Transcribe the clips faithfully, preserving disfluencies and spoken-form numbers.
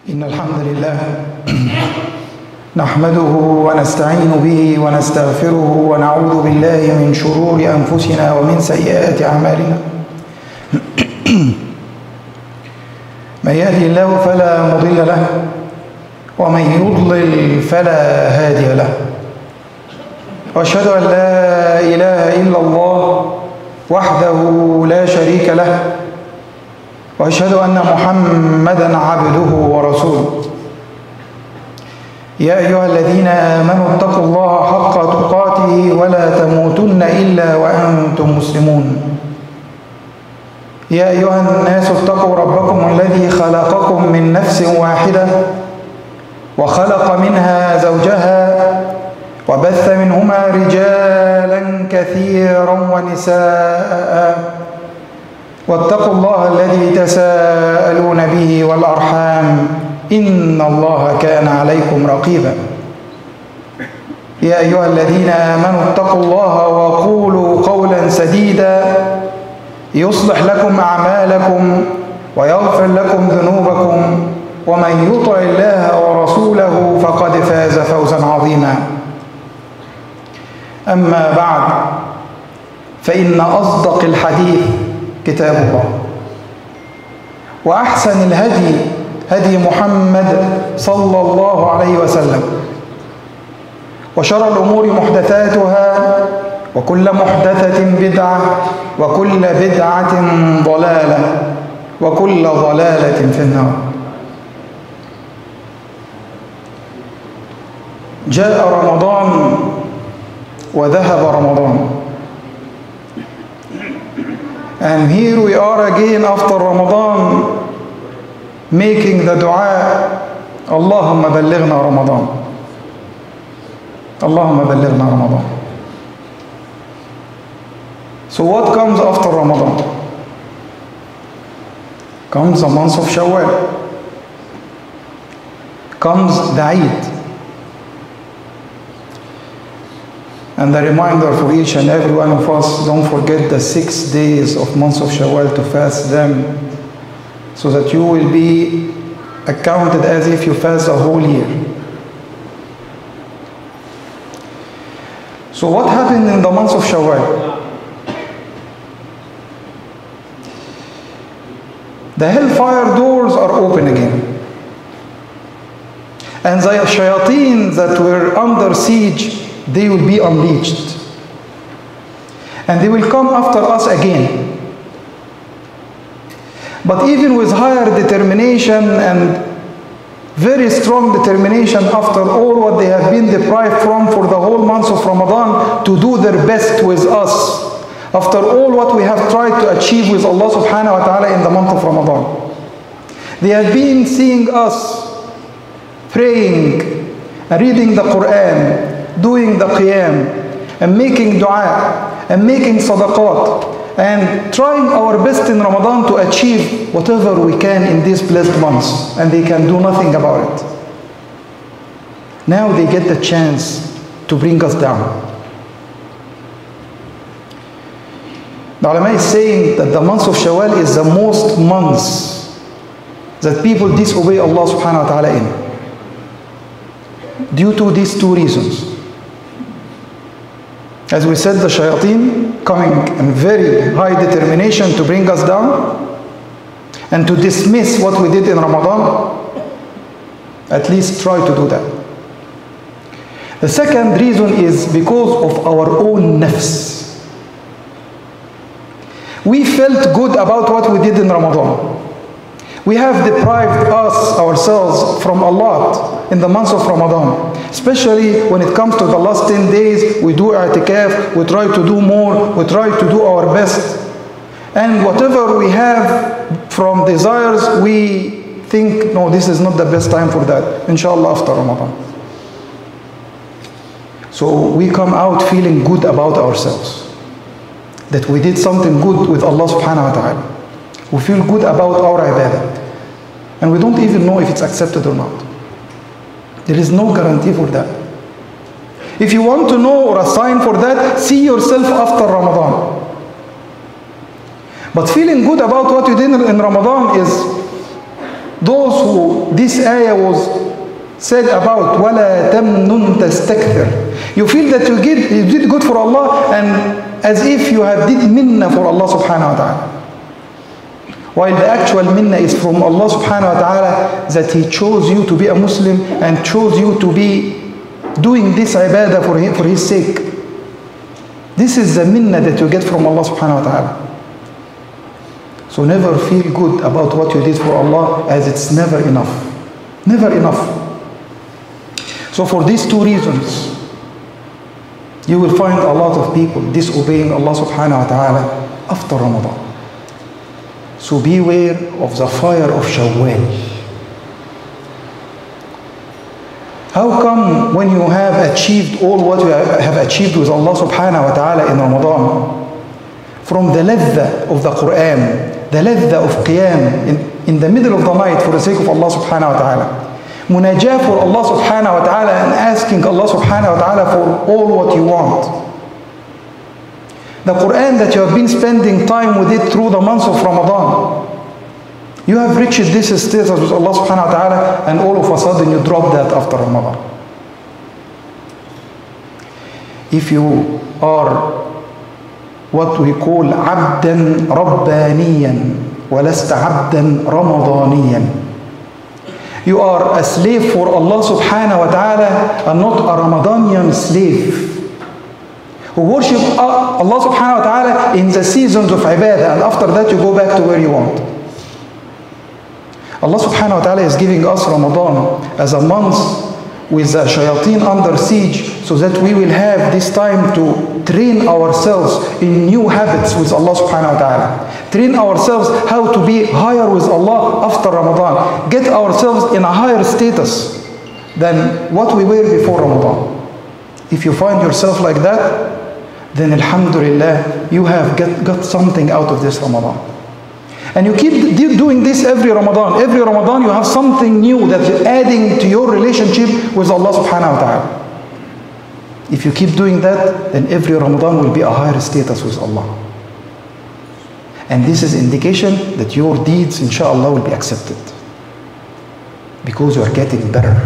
إن الحمد لله نحمده ونستعين به ونستغفره ونعوذ بالله من شرور أنفسنا ومن سيئات أعمالنا. من يهدي الله فلا مضل له ومن يضلل فلا هادي له، وأشهد أن لا إله إلا الله وحده لا شريك له، وأشهد أن محمدًا عبده ورسوله. يا أيها الذين آمنوا اتقوا الله حق تقاته ولا تموتن إلا وأنتم مسلمون. يا أيها الناس اتقوا ربكم الذي خلقكم من نفس واحدة وخلق منها زوجها وبث منهما رجالا كثيرا ونساء، واتقوا الله الذي تساءلون به والأرحام إن الله كان عليكم رقيبا. يا أيها الذين آمنوا اتقوا الله وقولوا قولا سديدا يصلح لكم أعمالكم ويغفر لكم ذنوبكم، ومن يطع الله ورسوله فقد فاز فوزا عظيما. أما بعد، فإن أصدق الحديث كتاب الله، وأحسن الهدي هدي محمد صلى الله عليه وسلم، وشر الأمور محدثاتها، وكل محدثة بدعة، وكل بدعة ضلالة، وكل ضلالة في النار. جاء رمضان وذهب رمضان. And here we are again after Ramadan, making the dua, Allahumma ballighna Ramadan. Allahumma ballighna Ramadan. So what comes after Ramadan? Comes the month of Shawwal. Comes the Eid. And the reminder for each and every one of us, don't forget the six days of month of Shawwal to fast them, so that you will be accounted as if you fast a whole year. So what happened in the month of Shawwal? The hellfire doors are open again. And the shayateen that were under siege, they will be unleashed. And they will come after us again. But even with higher determination and very strong determination, after all what they have been deprived from for the whole month of Ramadan, to do their best with us, after all what we have tried to achieve with Allah subhanahu wa ta'ala in the month of Ramadan. They have been seeing us praying, reading the Quran, doing the qiyam, and making dua, and making sadaqat, and trying our best in Ramadan to achieve whatever we can in these blessed months, and they can do nothing about it. Now they get the chance to bring us down. The ulama is saying that the month of Shawwal is the most months that people disobey Allah subhanahu wa ta'ala in, due to these two reasons. As we said, the shayateen coming in very high determination to bring us down and to dismiss what we did in Ramadan. At least try to do that. The second reason is because of our own nafs. We felt good about what we did in Ramadan. We have deprived us, ourselves, from a lot in the months of Ramadan. Especially when it comes to the last ten days, we do i'tikaf, we try to do more, we try to do our best. And whatever we have from desires, we think, no, this is not the best time for that. Inshallah, after Ramadan. So we come out feeling good about ourselves, that we did something good with Allah subhanahu wa ta'ala. We feel good about our ibadah. And we don't even know if it's accepted or not. There is no guarantee for that. If you want to know or a sign for that, see yourself after Ramadan. But feeling good about what you did in Ramadan is those who this ayah was said about, وَلَا تَمْنُنْ تَسْتَكْثِرْ. You feel that you did, you did good for Allah, and as if you have did minna for Allah subhanahu wa ta'ala. While the actual minna is from Allah subhanahu wa ta'ala, that He chose you to be a Muslim and chose you to be doing this ibadah for His, for his sake. This is the minna that you get from Allah subhanahu wa ta'ala. So never feel good about what you did for Allah, as it's never enough. Never enough. So for these two reasons, you will find a lot of people disobeying Allah subhanahu wa ta'ala after Ramadan. So beware of the fire of Shawwal. How come when you have achieved all what you have achieved with Allah subhanahu wa ta'ala in Ramadan, from the ladha of the Quran, the ladha of Qiyam, in, in the middle of the night for the sake of Allah subhanahu wa ta'ala, munajah for Allah subhanahu wa ta'ala, and asking Allah subhanahu wa ta'ala for all what you want. The Quran that you have been spending time with it through the months of Ramadan, you have reached this status with Allah subhanahu wa ta'ala, and all of a sudden you drop that after Ramadan. If you are what we call عبدا ربانيا ولست عبدا رمضانيا, you are a slave for Allah subhanahu wa ta'ala and not a Ramadanian slave who worship Allah subhanahu wa ta'ala in the seasons of ibadah, and after that you go back to where you want. Allah subhanahu wa ta'ala is giving us Ramadan as a month with the shayateen under siege, so that we will have this time to train ourselves in new habits with Allah subhanahu wa ta'ala. Train ourselves how to be higher with Allah after Ramadan. Get ourselves in a higher status than what we were before Ramadan. If you find yourself like that, then alhamdulillah, you have get, got something out of this Ramadan. And you keep doing this every Ramadan. Every Ramadan you have something new that you're adding to your relationship with Allah subhanahu wa ta'ala. If you keep doing that, then every Ramadan will be a higher status with Allah. And this is indication that your deeds, inshallah, will be accepted. Because you are getting better.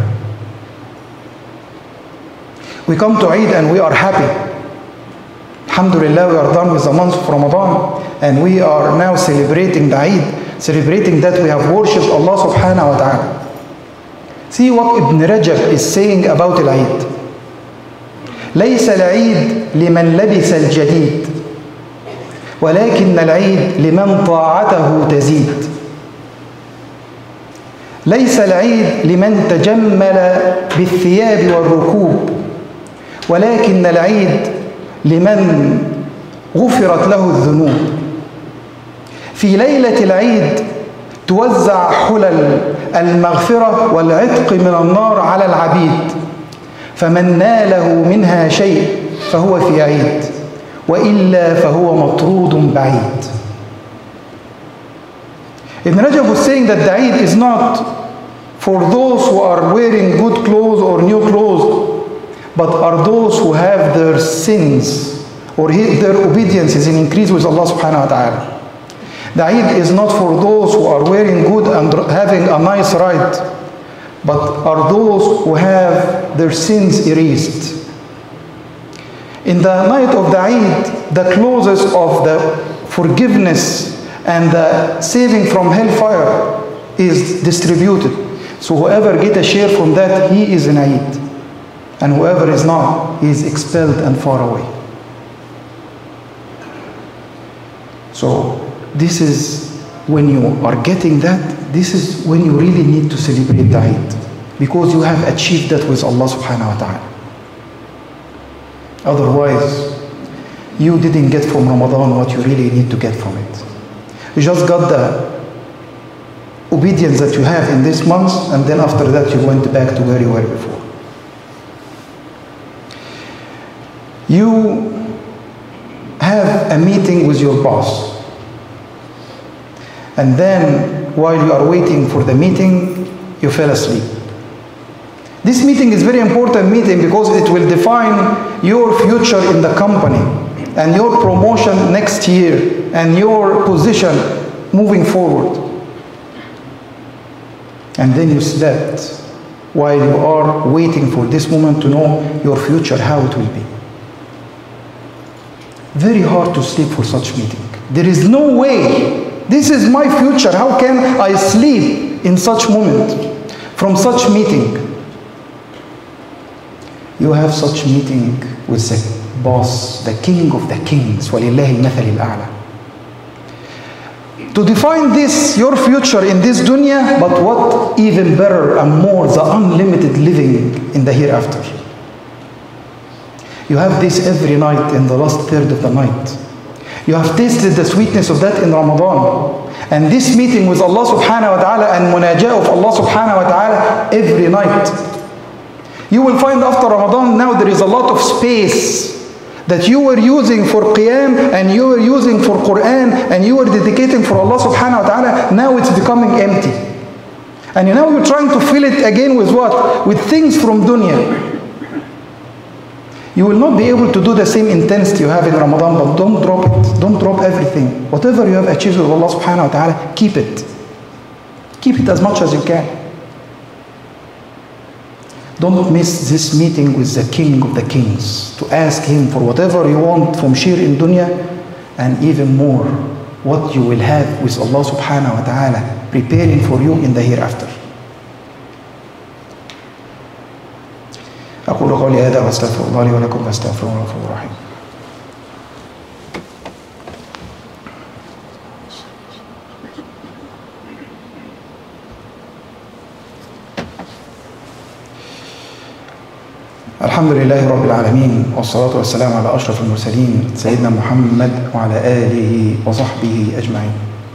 We come to Eid and we are happy. Alhamdulillah, we are done with the month of Ramadan, and we are now celebrating the Eid, celebrating that we have worshipped Allah subhanahu wa ta'ala. See what Ibn Rajab is saying about Eid. ليس العيد لمن لبس الجديد ولكن العيد لمن طاعته تزيد. ليس العيد لمن تجمل بالثياب والركوب ولكن العيد لمن غفرت له الذنوب. في ليلة العيد توزع حلل المغفرة والعتق من النار على العبيد، فمن ناله منها شيء فهو في عيد وإلا فهو مطرود بعيد. Ibn Rajab was saying that the Eid is not for those who are wearing good clothes or new clothes, but are those who have their sins or their obediences in increase with Allah subhanahu wa ta'ala. The Eid is not for those who are wearing good and having a nice ride, but are those who have their sins erased. In the night of the Eid, the clothes of the forgiveness and the saving from hellfire is distributed. So whoever get a share from that, he is in Eid. And whoever is not, he is expelled and far away. So this is when you are getting that, this is when you really need to celebrate the Eid, because you have achieved that with Allah subhanahu wa ta'ala. Otherwise, you didn't get from Ramadan what you really need to get from it. You just got the obedience that you have in this month, and then after that you went back to where you were before. You have a meeting with your boss, and then while you are waiting for the meeting, you fell asleep. This meeting is very important meeting because it will define your future in the company and your promotion next year and your position moving forward. And then you slept while you are waiting for this moment to know your future, how it will be. Very hard to sleep for such meeting. There is no way. This is my future. How can I sleep in such moment from such meeting? You have such meeting with the boss, the king of the kings. وَلِلَّهِ الْمَثَلِ الْأَعْلَى. To define this, your future in this dunya, but what even better and more, the unlimited living in the hereafter. You have this every night in the last third of the night. You have tasted the sweetness of that in Ramadan. And this meeting with Allah subhanahu wa ta'ala and munajah of Allah subhanahu wa ta'ala every night. You will find after Ramadan now there is a lot of space that you were using for Qiyam and you were using for Quran and you were dedicating for Allah subhanahu wa ta'ala. Now it's becoming empty. And now you're trying to fill it again with what? With things from dunya. You will not be able to do the same intensity you have in Ramadan, but don't drop it. Don't drop everything. Whatever you have achieved with Allah subhanahu wa ta'ala, keep it. Keep it as much as you can. Don't miss this meeting with the King of the Kings, to ask him for whatever you want from shir in dunya, and even more, what you will have with Allah subhanahu wa ta'ala preparing for you in the hereafter. أقول قولي هذا وأستغفر الله لي ولكم فاستغفروه إنه غفور رحيم. الحمد لله رب العالمين والصلاة والسلام على أشرف المرسلين سيدنا محمد وعلى آله وصحبه أجمعين.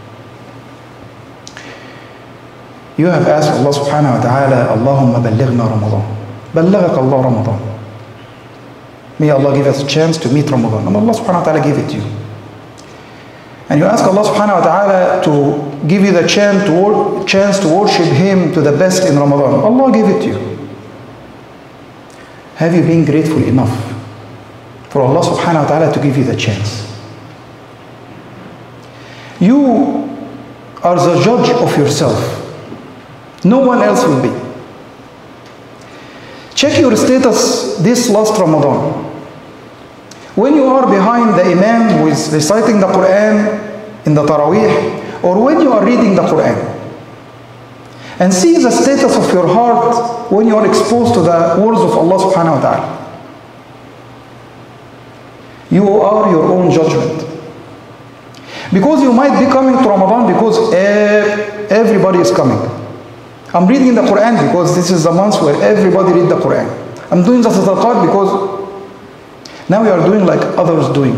You have asked Allah subhanahu wa ta'ala, Allahumma ballighna Ramadan. بلغك الله رمضان. May Allah give us a chance to meet Ramadan. And Allah subhanahu wa ta'ala gave it to you. And you ask Allah subhanahu wa ta'ala to give you the chance to, wor chance to worship Him to the best in Ramadan. Allah gave it to you. Have you been grateful enough for Allah subhanahu wa ta'ala to give you the chance? You are the judge of yourself. No one else will be. Check your status this last Ramadan. When you are behind the Imam who is reciting the Quran in the Taraweeh, or when you are reading the Quran. And see the status of your heart when you are exposed to the words of Allah subhanahu wa ta'ala. You are your own judgment. Because you might be coming to Ramadan because everybody is coming. I'm reading the Quran because this is the month where everybody read the Quran. I'm doing the sadaqat because now we are doing like others doing.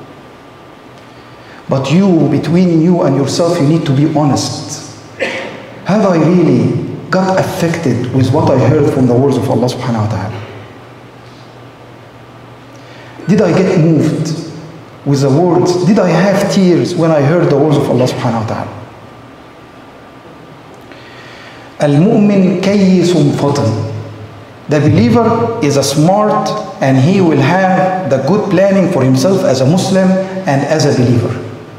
But you, between you and yourself, you need to be honest. Have I really got affected with what I heard from the words of Allah subhanahu wa ta'ala? Did I get moved with the words? Did I have tears when I heard the words of Allah subhanahu wa ta'ala? Al-mu'min kayyisum fatan. The believer is a smart and he will have the good planning for himself as a Muslim and as a believer.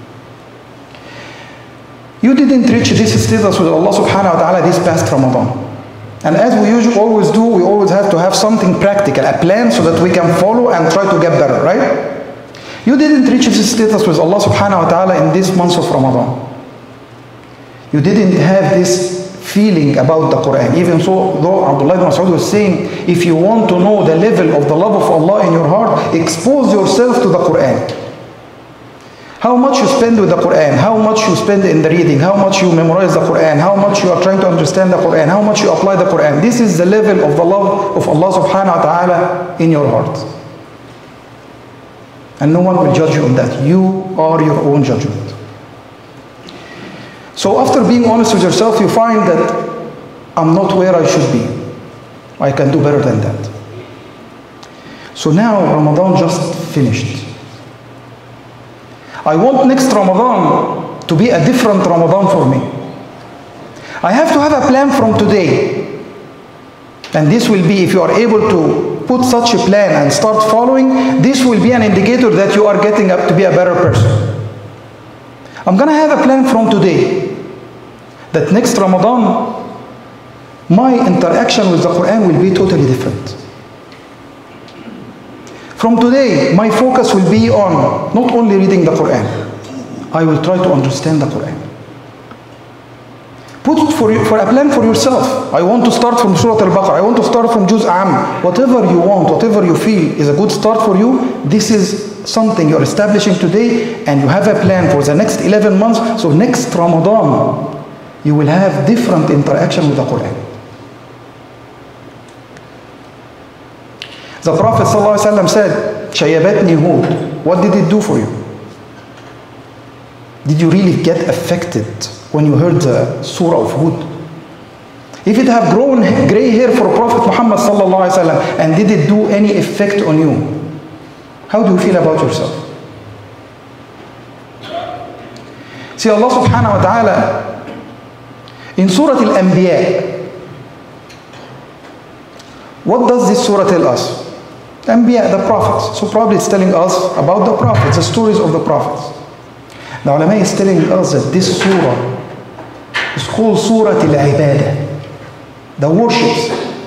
You didn't reach this status with Allah subhanahu wa ta'ala this past Ramadan. And as we usually always do, we always have to have something practical, a plan so that we can follow and try to get better, right? You didn't reach this status with Allah subhanahu wa ta'ala in this month of Ramadan. You didn't have this feeling about the Quran. Even so, though Abdullah ibn Mas'ud was saying, if you want to know the level of the love of Allah in your heart, expose yourself to the Quran. How much you spend with the Quran, how much you spend in the reading, how much you memorize the Quran, how much you are trying to understand the Quran, how much you apply the Quran. This is the level of the love of Allah subhanahu wa ta'ala in your heart. And no one will judge you on that. You are your own judgment. So after being honest with yourself, you find that I'm not where I should be. I can do better than that. So now Ramadan just finished. I want next Ramadan to be a different Ramadan for me. I have to have a plan from today. And this will be, if you are able to put such a plan and start following, this will be an indicator that you are getting up to be a better person. I'm going to have a plan from today that next Ramadan my interaction with the Quran will be totally different. From today, my focus will be on not only reading the Quran, I will try to understand the Quran. Put for, for a plan for yourself. I want to start from Surah Al-Baqarah. I want to start from Juz Am. Whatever you want, whatever you feel is a good start for you, this is something you're establishing today, and you have a plan for the next eleven months. So next Ramadan, you will have different interaction with the Quran. The Prophet ﷺ said, Shayabatni Hud. What did it do for you? Did you really get affected when you heard the Surah of Hud? If it have grown gray hair for Prophet Muhammad ﷺ, and did it do any effect on you? How do you feel about yourself? See, Allah subhanahu wa ta'ala in Surah Al-Anbiya, what does this surah tell us? Anbiya, the prophets. So probably it's telling us about the prophets, the stories of the prophets. The ulama is telling us that this surah is called Surah Al-Ibadah, the worships,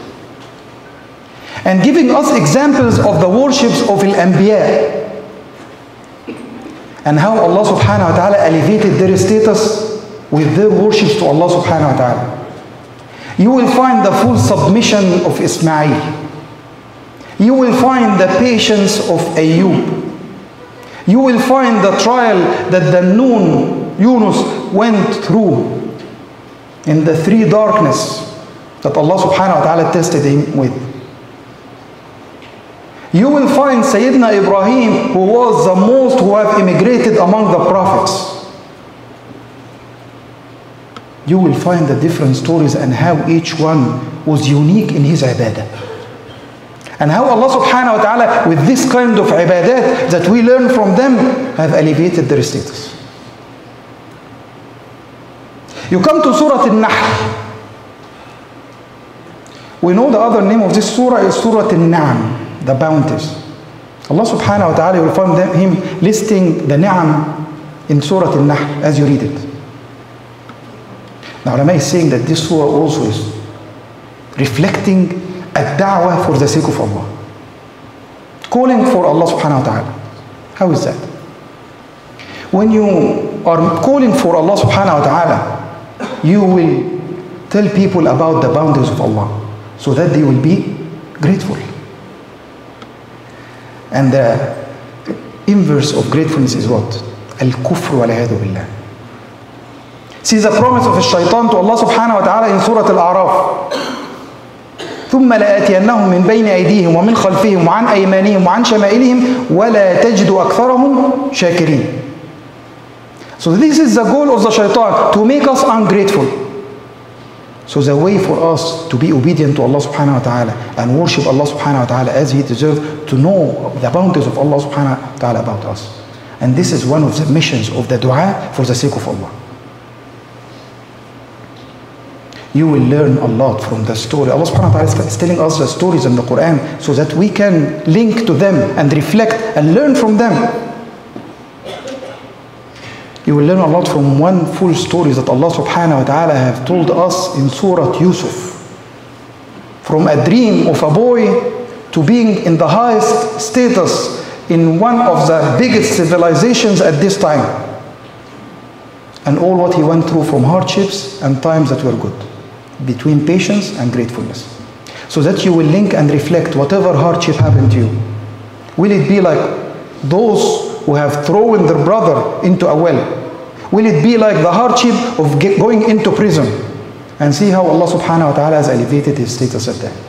and giving us examples of the worships of Al-Anbiya and how Allah subhanahu wa ta'ala elevated their status with their worships to Allah subhanahu wa ta'ala. You will find the full submission of Ismail. You will find the patience of Ayub. You will find the trial that the Nun, Yunus, went through in the three darkness that Allah subhanahu wa ta'ala tested him with. You will find Sayyidina Ibrahim, who was the most who have immigrated among the prophets. You will find the different stories and how each one was unique in his ibadah. And how Allah subhanahu wa ta'ala, with this kind of ibadat that we learn from them, have elevated their status. You come to Surah Al-Nahl. We know the other name of this surah is Surah Al-Na'am, the bounties. Allah subhanahu wa ta'ala, you will find them, him listing the Na'am in Surah Al-Nahl as you read it. Now, ulama is saying that this surah also is reflecting ad-da'wah for the sake of Allah. Calling for Allah subhanahu wa ta'ala. How is that? When you are calling for Allah subhanahu wa ta'ala, you will tell people about the boundaries of Allah so that they will be grateful. And the inverse of gratefulness is what? Al-kufr wal-'iyadhu billah. See the promise of the shaitan to Allah subhanahu wa ta'ala in Surah Al-A'raf. ثم لآتينهم من بين أيديهم ومن خلفهم وعن أيمانهم وعن شمائلهم ولا تجد أكثرهم شاكرين. So this is the goal of the shaitan, to make us ungrateful. So the way for us to be obedient to Allah subhanahu wa ta'ala and worship Allah subhanahu wa ta'ala as He deserves, to know the bounties of Allah subhanahu wa ta'ala about us. And this is one of the missions of the dua for the sake of Allah. You will learn a lot from the story. Allah subhanahu wa ta'ala is telling us the stories in the Quran so that we can link to them and reflect and learn from them. You will learn a lot from one full story that Allah subhanahu wa ta'ala have told us in Surah Yusuf. From a dream of a boy to being in the highest status in one of the biggest civilizations at this time. And all what he went through from hardships and times that were good. Between patience and gratefulness, so that you will link and reflect whatever hardship happened to you. Will it be like those who have thrown their brother into a well? Will it be like the hardship of get, going into prison? And see how Allah subhanahu wa ta'ala has elevated his status at that.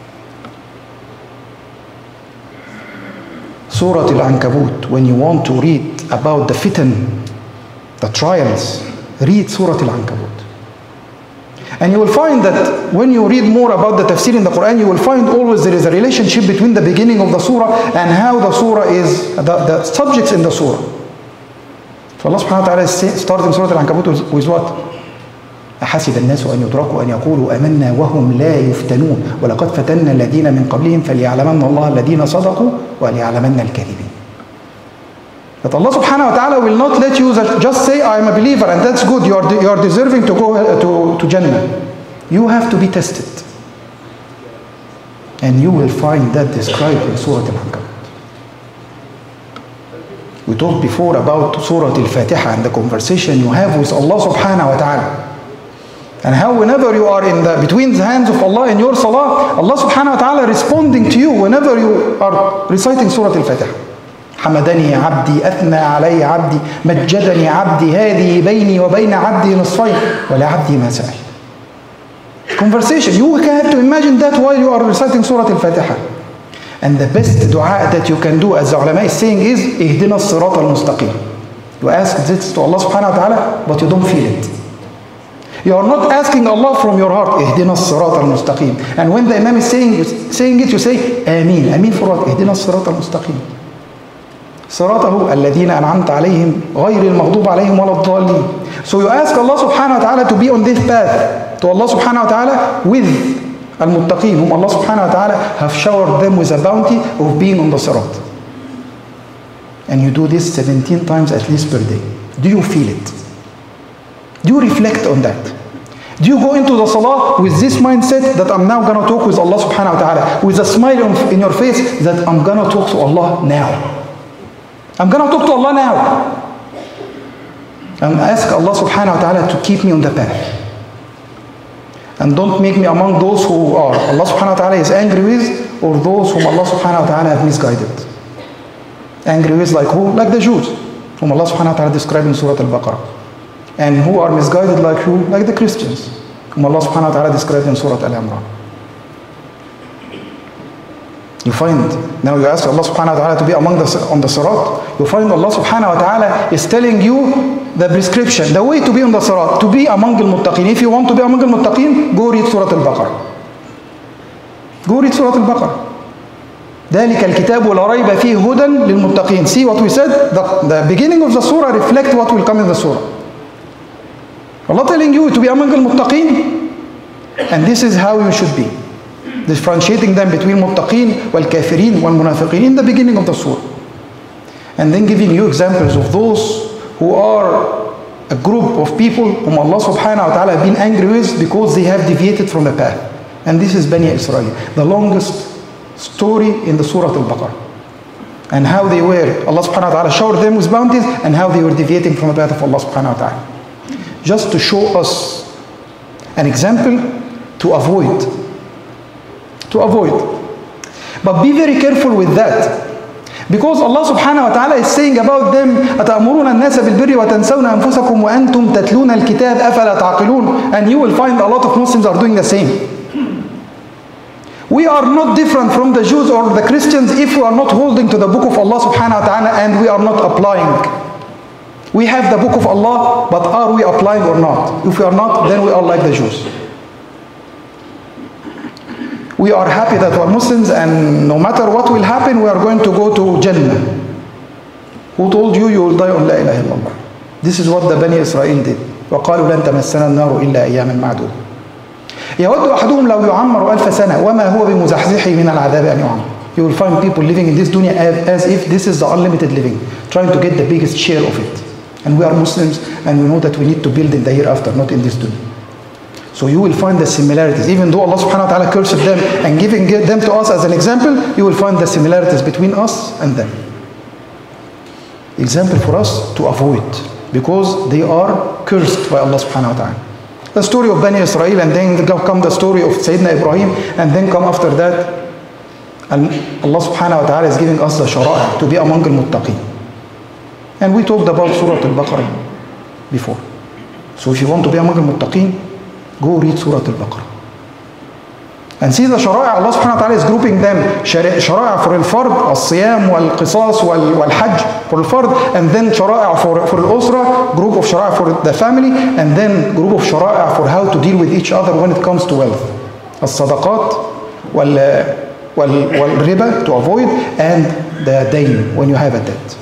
Surah Al-Ankabut, when you want to read about the fitan, the trials, read Surah Al-Ankabut. And you will find that when you read more about the tafsir in the Quran, you will find always there is a relationship between the beginning of the surah and how the surah is, the, the subjects in the surah. So Allah subhanahu wa ta'ala is starting Surah Al-Ankabut with, with what? أحسب الناس أن يتركوا أن يقولوا آمنا وهم لا يفتنون ولقد فتنا الذين من قبلهم فليعلمن الله الذين صدقوا وليعلمن الكاذبين. But Allah subhanahu wa ta'ala will not let you just say, I am a believer and that's good, you are, you are deserving to go to, to Jannah. you have to be tested. And you will find that described in Surah Al-Ankabut. We talked before about Surah Al-Fatiha and the conversation you have with Allah subhanahu wa ta'ala. And how whenever you are in the between the hands of Allah in your salah, Allah subhanahu wa ta'ala responding to you whenever you are reciting Surah Al-Fatiha. حمدني عبدي أثنى علي عبدي مجدني عبدي هذه بيني وبين عبدي نصفين ولا عبدي ما سأل. Conversation. You have to imagine that while you are reciting Surah Al-Fatiha. And the best dua that you can do, as the ulama is saying, is اهدنا الصراط المستقيم. You ask this to Allah subhanahu wa ta'ala, but you don't feel it. You are not asking Allah from your heart, اهدنا الصراط المستقيم. And when the Imam is saying, saying it, you say, Ameen. Ameen for what? اهدنا الصراط المستقيم. صراطه الذين أنعمت عليهم غير المغضوب عليهم ولا الضالين. So you ask Allah subhanahu wa ta'ala to be on this path, to Allah subhanahu wa ta'ala with al-muttaqeen, whom Allah subhanahu wa ta'ala have showered them with a bounty of being on the sirat. And you do this seventeen times at least per day. Do you feel it? Do you reflect on that? Do you go into the salah with this mindset that I'm now going to talk with Allah subhanahu wa ta'ala, with a smile in your face that I'm going to talk to Allah now? I'm going to talk to Allah now. And ask Allah subhanahu wa ta'ala to keep me on the path. And don't make me among those who are Allah subhanahu wa ta'ala is angry with, or those whom Allah subhanahu wa ta'ala have misguided. Angry with like who? Like the Jews, whom Allah subhanahu wa ta'ala described in Surah Al-Baqarah. And who are misguided like who? Like the Christians, whom Allah subhanahu wa ta'ala described in Surah Al-Imran. You find, now you ask Allah subhanahu wa ta'ala to be among the, on the sirat, you find Allah subhanahu wa ta'ala is telling you the prescription, the way to be on the sirat, to be among al-muttaqeen. If you want to be among al-muttaqeen, go read Surah Al-Baqarah. Go read Surah Al-Baqarah. ذلك الكتاب ولا ريب فيه هدى للمتقين. See what we said? The, the beginning of the surah reflect what will come in the surah. Allah telling you to be among al-muttaqeen, and this is how you should be. Differentiating them between muttaqeen wal kafirin wal munafiqeen in the beginning of the surah. And then giving you examples of those who are a group of people whom Allah subhanahu wa ta'ala have been angry with because they have deviated from the path. And this is Bani Israel, the longest story in the Surah Al-Baqarah. And how they were, Allah subhanahu wa ta'ala showered them with bounties, and how they were deviating from the path of Allah subhanahu wa ta'ala. Just to show us an example to avoid. To avoid. But be very careful with that. Because Allah subhanahu wa ta'ala is saying about them, أَتَأْمُرُونَ النَّاسَ بِالْبِرِّ وَتَنْسَوْنَ أَنفُسَكُمْ وَأَنْتُمْ تَتْلُونَ الْكِتَابَ أَفَلَا تَعْقِلُونَ. And you will find a lot of Muslims are doing the same. We are not different from the Jews or the Christians if we are not holding to the book of Allah subhanahu wa ta'ala and we are not applying. We have the book of Allah, but are we applying or not? If we are not, then we are like the Jews. We are happy that we are Muslims, and no matter what will happen, we are going to go to Jannah. Who told you you will die on La ilaha illallah? This is what the Bani Israel did. وَقَالُوا لَن تَمَسَّنَا النَّارُ إِلَّا أَيَّامًا مَعْدُودًا. يود أحدهم لو يعمر ألف سنة وما هو بمزحزحه من العذاب أن يعمر. You will find people living in this dunya as, as if this is the unlimited living, trying to get the biggest share of it. And we are Muslims, and we know that we need to build in the hereafter, not in this dunya. So you will find the similarities. Even though Allah subhanahu wa ta'ala cursed them and giving them to us as an example, you will find the similarities between us and them. Example for us to avoid, because they are cursed by Allah subhanahu wa ta'ala. The story of Bani Israel, and then come the story of Sayyidina Ibrahim, and then come after that, and Allah subhanahu wa ta'ala is giving us the shara'a to be among al-muttaqeen. And we talked about Surah Al-Baqarah before. So if you want to be among al-muttaqeen, go read Surah Al-Baqarah. And see the shara'a, Allah subhanahu wa ta'ala is grouping them. Shara'a for al-fard, al-siyam, wal-qisas, wal-hajj for al-fard, and then shara'a for, for al-usra, group of shara'a for the family, and then group of shara'a for how to deal with each other when it comes to wealth. Al-sadaqat, wal-riba to avoid, and the dayn when you have a debt.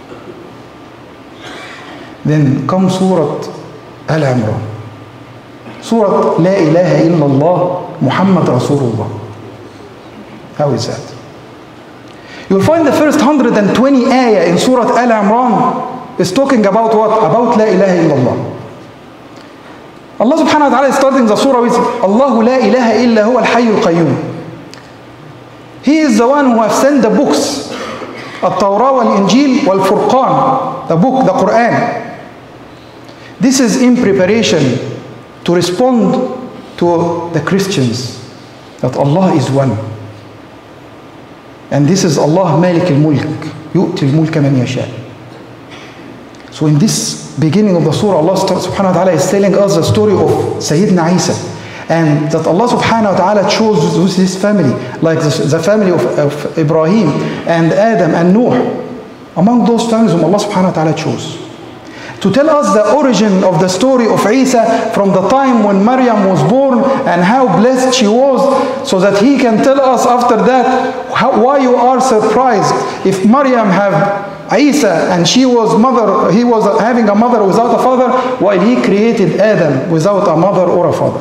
Then come Surah Al-Imran. Surah La ilaha illallah Muhammad Rasulullah. How is that? You'll find the first one hundred twenty ayah in Surah Al-Imran is talking about what? About La ilaha illallah. Allah subhanahu wa ta'ala is starting the surah with Allahu la ilaha illa huwa al-hayyul qayyum. He is the one who has sent the books, At-Tawrah wal-Injil wal-Furqan, the book, the Quran. This is in preparation to respond to the Christians that Allah is one. And this is Allah Malik al-Mulk, yu'ti al-mulka man yasha. So in this beginning of the surah, Allah subhanahu wa ta'ala is telling us the story of Sayyidina Isa, and that Allah subhanahu wa ta'ala chose this family, like the, the family of, of Ibrahim and Adam and Noah, among those families whom Allah subhanahu wa ta'ala chose, to tell us the origin of the story of Isa from the time when Maryam was born and how blessed she was, so that he can tell us after that how, why you are surprised if Maryam have Isa and she was mother, he was having a mother without a father, while he created Adam without a mother or a father.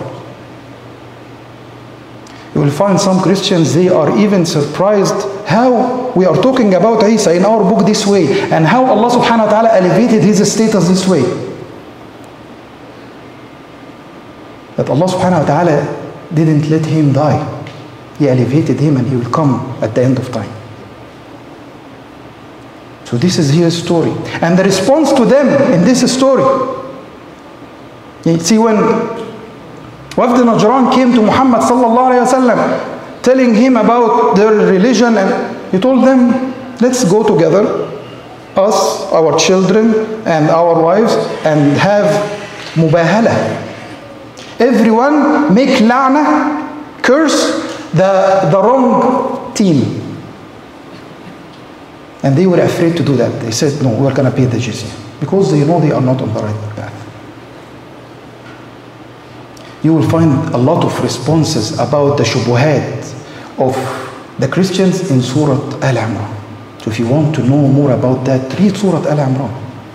You will find some Christians, they are even surprised how we are talking about Isa in our book this way, and how Allah subhanahu wa ta'ala elevated his status this way. That Allah subhanahu wa ta'ala didn't let him die. He elevated him and he will come at the end of time. So this is his story. And the response to them in this story. You see, when Wafd Najran came to Muhammad sallallahu alayhi wa sallam, telling him about their religion, and he told them, let's go together, us, our children, and our wives, and have mubahala. Everyone make la'na, curse the, the wrong team. And they were afraid to do that. They said, no, we're going to pay the jizya, because they know they are not on the right path. You will find a lot of responses about the shubuhat of the Christians in Surah Al-Imran. So if you want to know more about that, read Surah Al-Imran.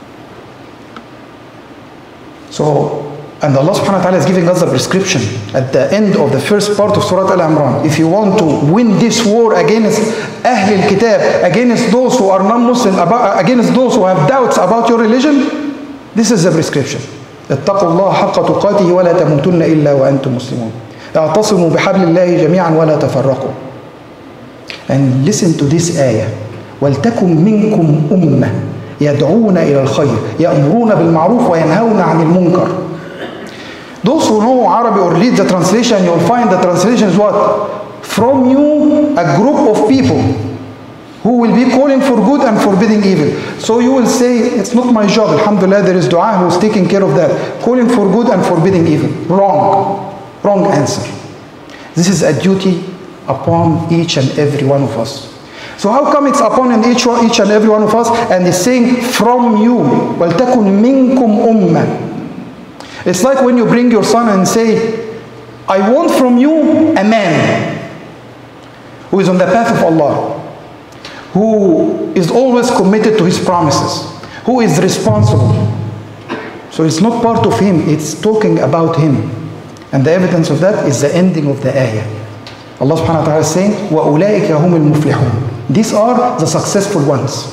So, and Allah subhanahu wa ta'ala is giving us the prescription at the end of the first part of Surah Al-Imran. If you want to win this war against Ahl al-Kitab, against those who are non-Muslim, against those who have doubts about your religion, this is the prescription. اتقوا الله حق تقاته ولا تموتن إلا وأنتم مسلمون. اعتصموا بحبل الله جميعا ولا تفرقوا. And listen to this ayah. ولتكن منكم أمة يدعون إلى الخير يأمرون بالمعروف وينهون عن المنكر. Those who know Arabic or read the translation, you'll find the translation is what? From you, a group of people who will be calling for good and forbidding evil. So you will say, it's not my job. Alhamdulillah, there is dua who is taking care of that. Calling for good and forbidding evil. Wrong. Wrong answer. This is a duty upon each and every one of us. So how come it's upon each, each and every one of us? And it's saying, from you. وَلْتَكُنْ مِنْكُمْ أُمَّةً. It's like when you bring your son and say, I want from you a man who is on the path of Allah, who is always committed to his promises, who is responsible. So it's not part of him, it's talking about him. And the evidence of that is the ending of the ayah. Allah subhanahu wa ta'ala is saying, وَأُولَٰئِكَ هُمُ الْمُفْلِحُونَ. These are the successful ones.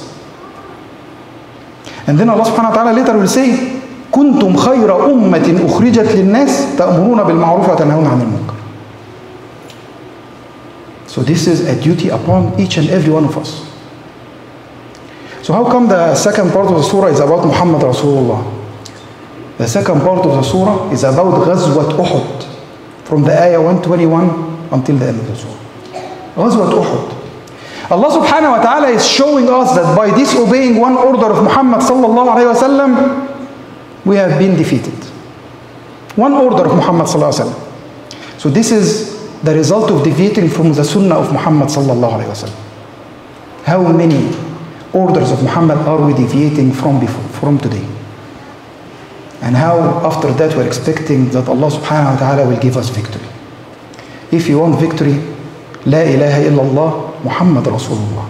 And then Allah subhanahu wa ta'ala later will say, كُنْتُمْ خَيْرَ أُمَّةٍ أُخْرِجَتْ لِلنَّاسِ تَأْمُرُونَ بِالْمَعْرُوفِ وَتَنْهَوْنَ عَنِ الْمُنكَرِ. So this is a duty upon each and every one of us. So how come the second part of the surah is about Muhammad Rasulullah? The second part of the surah is about Ghazwat Uhud, from the ayah one twenty-one until the end of the surah. Ghazwat Uhud. Allah subhanahu wa ta'ala is showing us that by disobeying one order of Muhammad sallallahu alayhi wa sallam, we have been defeated. One order of Muhammad sallallahu alayhi wa sallam. So this is the result of deviating from the sunnah of Muhammad sallallahu alayhi wa sallam. How many orders of Muhammad are we deviating from before, from today? And how after that we're expecting that Allah subhanahu wa ta'ala will give us victory? If you want victory, La ilaha illallah Muhammad Rasulullah.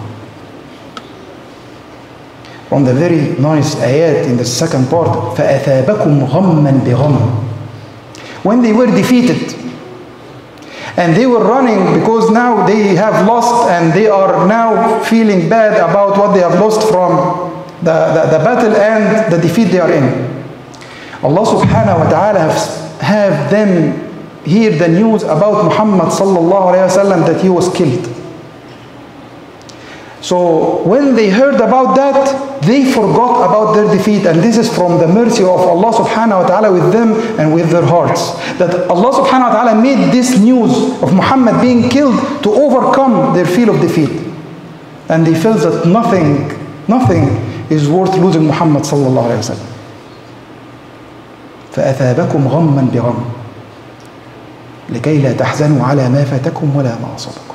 From the very nice ayat in the second part, فَأَثَابَكُمْ غَمًّا بِغَمٍّ. When they were defeated, and they were running because now they have lost, and they are now feeling bad about what they have lost from the, the, the battle and the defeat they are in. Allah subhanahu wa ta'ala has have them hear the news about Muhammad sallallahu alayhi wa sallam that he was killed. So when they heard about that, they forgot about their defeat, and this is from the mercy of Allah subhanahu wa ta'ala with them and with their hearts. That Allah subhanahu wa ta'ala made this news of Muhammad being killed to overcome their fear of defeat. And they felt that nothing, nothing is worth losing Muhammad sallallahu alayhi wa sallam. فأثابكم غما بغم لكي لا تحزنوا على ما فاتكم ولا ما أصابكم.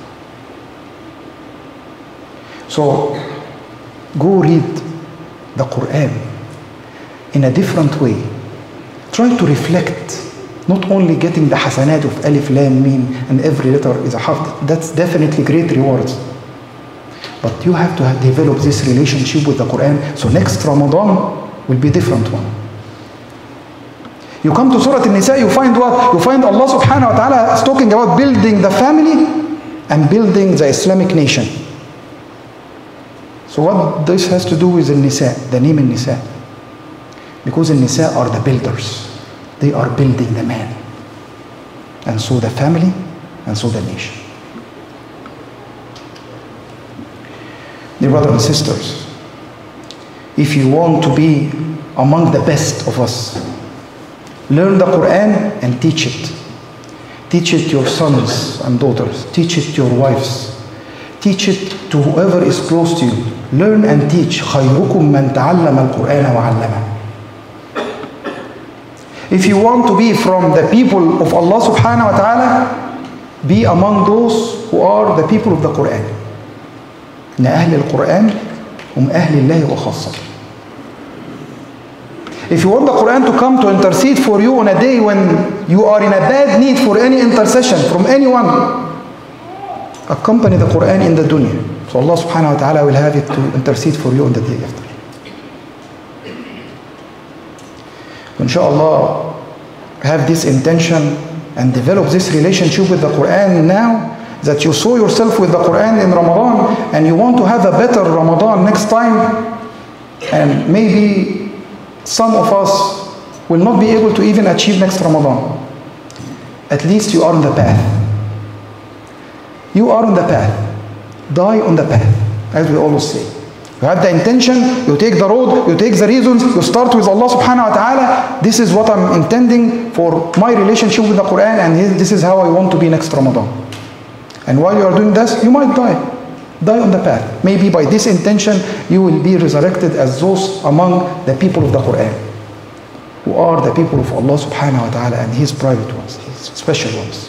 So go read the Quran in a different way. Try to reflect, not only getting the hasanat of alif, lam, mim, and every letter is a harf. That's definitely great rewards. But you have to have develop this relationship with the Quran. So next Ramadan will be a different one. You come to Surah An-Nisa, you find what? You find Allah subhanahu wa ta'ala is talking about building the family and building the Islamic nation. So what this has to do with An-Nisa, the name An-Nisa? Because An-Nisa are the builders. They are building the man. And so the family, and so the nation. Dear brothers and sisters, if you want to be among the best of us, learn the Quran and teach it. Teach it to your sons and daughters. Teach it to your wives. Teach it to whoever is close to you. Learn and teach. خيركم من تعلم القرآن وعلمه. If you want to be from the people of Allah subhanahu wa ta'ala, be among those who are the people of the Quran. إن أهل القرآن هم أهل الله وخاصته. If you want the Quran to come to intercede for you on a day when you are in a bad need for any intercession from anyone, accompany the Quran in the dunya. So Allah subhanahu wa ta'ala will have it to intercede for you on the day after. Inshallah, have this intention and develop this relationship with the Quran now that you saw yourself with the Quran in Ramadan and you want to have a better Ramadan next time, and maybe some of us will not be able to even achieve next Ramadan. At least you are on the path. You are on the path. Die on the path, as we always say. You have the intention, you take the road, you take the reasons, you start with Allah subhanahu wa ta'ala. This is what I'm intending for my relationship with the Quran, and this is how I want to be next Ramadan. And while you are doing this, you might die. Die on the path. Maybe by this intention, you will be resurrected as those among the people of the Quran, who are the people of Allah subhanahu wa ta'ala and His private ones, His special ones.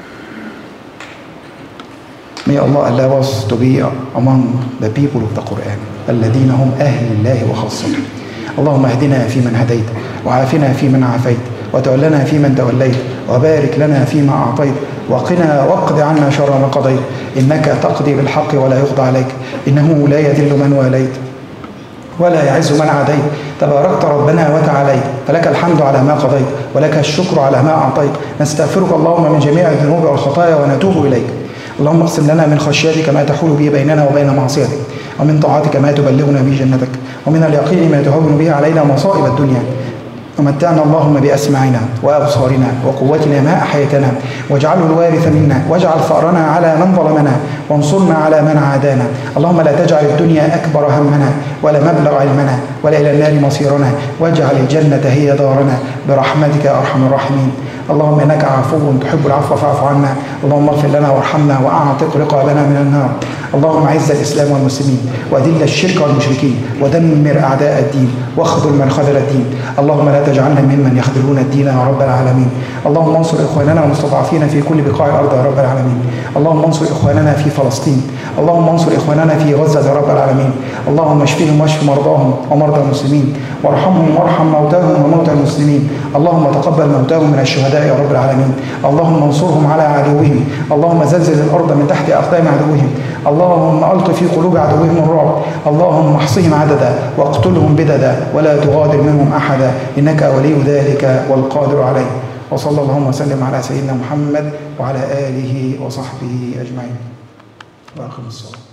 May Allah allow us to be among the people of the Quran. الذين هم أهل الله وخاصته. اللهم اهدنا فيمن هديت وعافنا فيمن عافيت وتولنا فيمن توليت وبارك لنا فيما أعطيت وقنا واقض عنا شر ما قضيت إنك تقضي بالحق ولا يقضى عليك إنه لا يذل من واليت ولا يعز من عاديت تباركت ربنا وتعاليت فلك الحمد على ما قضيت ولك الشكر على ما أعطيت نستغفرك اللهم من جميع الذنوب والخطايا ونتوب إليك. اللهم اقسم لنا من خشيتك ما تحول به بيننا وبين معصيتك ومن طاعتك ما تبلغنا به جنتك ومن اليقين ما تهون به علينا مصائب الدنيا ومتعنا اللهم بأسماعنا وأبصارنا وقوتنا ما أحيتنا واجعله الوارث منا واجعل ثأرنا على من ظلمنا وانصرنا على من عادانا. اللهم لا تجعل الدنيا أكبر همنا ولا مبلغ علمنا ولا إلى النار مصيرنا واجعل الجنة هي دارنا برحمتك يا أرحم الراحمين. اللهم إنك عفو تحب العفو فاعف عنا. اللهم اغفر لنا وارحمنا وأعتق رقابنا من النار. اللهم اعز الإسلام والمسلمين وأذل الشرك والمشركين ودمر أعداء الدين واخذل من خذل الدين. اللهم لا تجعلنا ممن يخذلون الدين يا رب العالمين. اللهم انصر إخواننا المستضعفين في كل بقاع الأرض يا رب العالمين. اللهم انصر إخواننا في فلسطين. اللهم انصر إخواننا في غزة يا رب العالمين. اللهم اشفهم واشف مرضاهم ومرضى المسلمين وارحمهم وارحم موتاهم وموتى المسلمين. اللهم تقبل موتاهم من الشهداء يا رب العالمين. اللهم انصرهم على عدوهم. اللهم زلزل الأرض من تحت أقدام عدوهم. اللهم ألق في قلوب عدوهم الرعب. اللهم احصهم عددا واقتلهم بددا ولا تغادر منهم أحدا إنك ولي ذلك والقادر عليه. وصلى اللهم وسلم على سيدنا محمد وعلى آله وصحبه أجمعين. وأقم الصلاة.